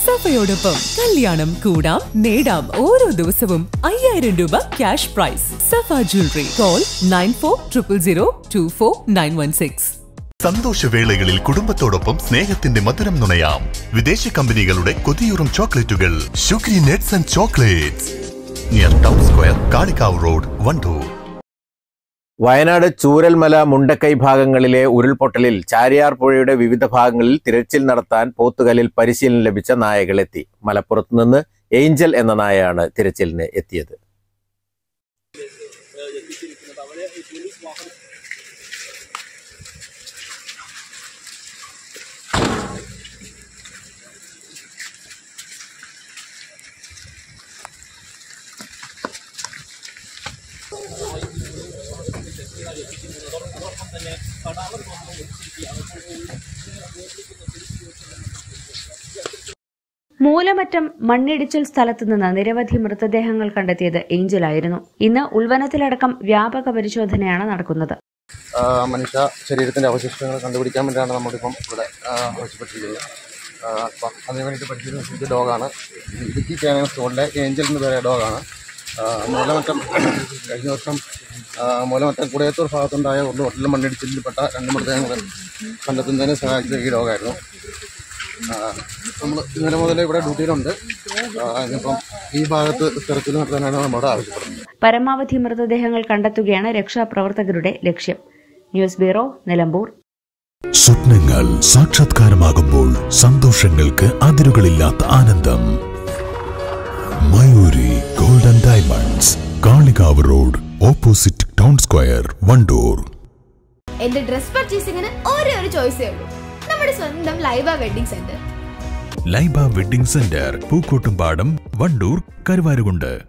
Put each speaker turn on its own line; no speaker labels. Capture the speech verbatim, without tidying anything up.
സഫയോടൊപ്പം കല്യാണം കൂടാം നേടാം ഓരോ ദിവസവും അയ്യായിരം രൂപ cash prize. Safa jewellery. Call nine four triple zero two four nine one six.
സന്തോഷവേളകളിൽ കുടുംബത്തോടൊപ്പം സ്നേഹത്തിന്റെ മധുരം നുണയാം. വിദേശ കമ്പനികളുടെ കൊതിയൂറും ചോക്ലേറ്റുകൾ ഷുഗ്രി നെറ്റ്സ് and chocolates. Near town square, Kalikavu road, Wandoor.
Wayanad Chooralmala Mundakkai ഭാഗങ്ങളിലെ ഉരുൾപൊട്ടലിൽ ചാരിയാർ പുഴയുടെ വിവിധ ഭാഗങ്ങളിൽ തിരച്ചിൽ നടത്താൻ പോത്തുകലിൽ പരിശീലനം ലഭിച്ച നായകളെത്തി. മലപ്പുറത്ത് നിന്ന് ഏഞ്ചൽ എന്ന നായയാണ് തിരച്ചിലിന് എത്തിയത്.
മൂലമറ്റം മണ്ണിടിച്ചിൽ സ്ഥലത്തു നിന്ന് നിരവധി മൃതദേഹങ്ങൾ കണ്ടെത്തിയത് ഏഞ്ചലായിരുന്നു. ഇന്ന് ഉൾവനത്തിലടക്കം വ്യാപക പരിശോധനയാണ് നടക്കുന്നത്.
മനുഷ്യ ശരീരത്തിന്റെ അവശിഷ്ടങ്ങൾ കണ്ടുപിടിക്കാൻ വേണ്ടിയാണ് നമ്മളിപ്പം ഇവിടെ ആവശ്യപ്പെട്ടിരിക്കുന്നത്. അപ്പം അതിന് വേണ്ടിയിട്ട് പരിശീലിച്ച ഡോഗാണ്. ഇടുക്കി കാനന സ്റ്റോറിലെ ഏഞ്ചൽ എന്ന് പറയുന്ന ഡോഗാണ്. മൂലമറ്റം കഴിഞ്ഞ വർഷം മൂലമറ്റം കുടയത്തൂർ ഭാഗത്തുണ്ടായ ഉരുൾപൊട്ടലിൽ മണ്ണിടിച്ചിൽപ്പെട്ട രണ്ട് മൃതദേഹങ്ങൾ കണ്ടെത്തുന്നതിന് സഹായിച്ചത് ഈ ഡോഗായിരുന്നു. നമ്മൾ ഇന്നലെ മുതൽ ഇവിടെ ഡ്യൂട്ടിയിലുണ്ട്. ഇന്നിപ്പം ഈ ഭാഗത്ത് തെരച്ചിൽ നടത്താനാണ് നമ്മളോട് ആവശ്യപ്പെടുന്നത്.
പരമാവധി മൃതദേഹങ്ങൾ കണ്ടെത്തുകയാണ് രക്ഷാപ്രവർത്തകരുടെ ലക്ഷ്യം. News bureau, Nilambur.
സ്വപ്നങ്ങൾ സാക്ഷാത്കാരമാകുമ്പോൾ സന്തോഷങ്ങൾക്ക് അതിരുകളില്ലാത്ത ആനന്ദം. Mayuri golden diamonds, Kalikavu road, opposite town square, Wandoor.
എന്റെ ഡ്രസ് പർച്ചേസിംഗിന് ഒരേ ഒരു ചോയ്സേ ഉള്ളൂ, നമ്മുടെ സ്വന്തം Laiba wedding centre.
Laiba wedding centre, Pookkottumpadam, Wandoor, Karuvarakundu.